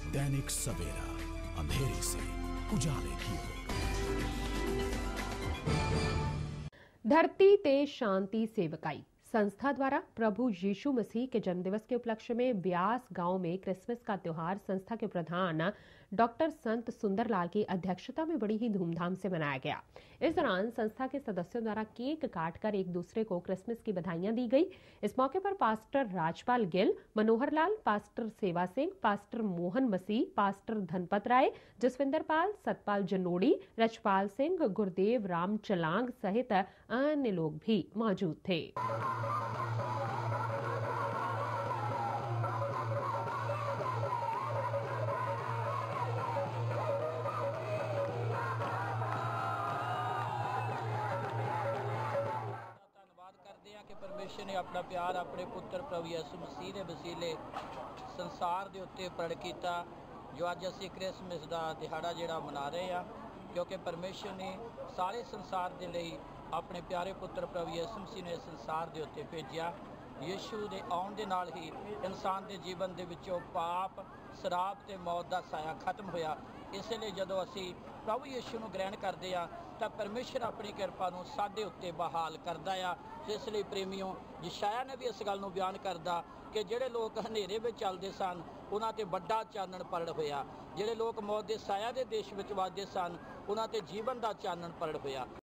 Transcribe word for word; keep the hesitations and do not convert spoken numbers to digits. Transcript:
दैनिक सवेरा, अंधेरे से उजाले की ओर। धरती ते शांति सेवकाई संस्था द्वारा प्रभु यीशु मसीह के जन्मदिवस के उपलक्ष्य में ब्यास गांव में क्रिसमस का त्योहार संस्था के प्रधान डॉक्टर संत सुंदरलाल की अध्यक्षता में बड़ी ही धूमधाम से मनाया गया। इस दौरान संस्था के सदस्यों द्वारा केक काटकर एक दूसरे को क्रिसमस की बधाइयां दी गई। इस मौके पर pastor Rajpal Gill, Manohar Lal, pastor Sewa Singh, pastor Mohan Masih, pastor Dhanpat Rai, Jaswinder Pal, Satpal Janodi, Rajpal Singh, Gurdev Ram Chalang सहित अन्य लोग भी मौजूद थे। करते हैं कि परमेश्वर ने अपना प्यार अपने पुत्र प्रभु यीशु मसीह के वसीले संसार के उत्ते प्रगट किया। जो अज असी क्रिसमस का दिहाड़ा जिहड़ा मना रहे हैं, क्योंकि परमेश्वर ने सारे संसार के लिए अपने प्यारे पुत्र प्रभु यीशु मसीह ने संसार के उत्ते भेजा। यीशु के आउण दे नाल ही इंसान के जीवन के विचों पाप, शराब ते मौत का साया खत्म होया। इसलिए जदों असी प्रभु यीशु नूं ग्रहण करते हैं तो परमेश्वर अपनी कृपा नूं साडे उत्ते बहाल करदा आ। इसलिए प्रेमियों, यशाया ने भी इस गल नूं बयान करदा कि जिहड़े लोग हनेरे में चलते सन उन्हां ते वड्डा चानण प्रगट होया, जिहड़े लोग मौत के साया के देश में वसदे सन उन्हां ते जीवन का चानण प्रगट होया।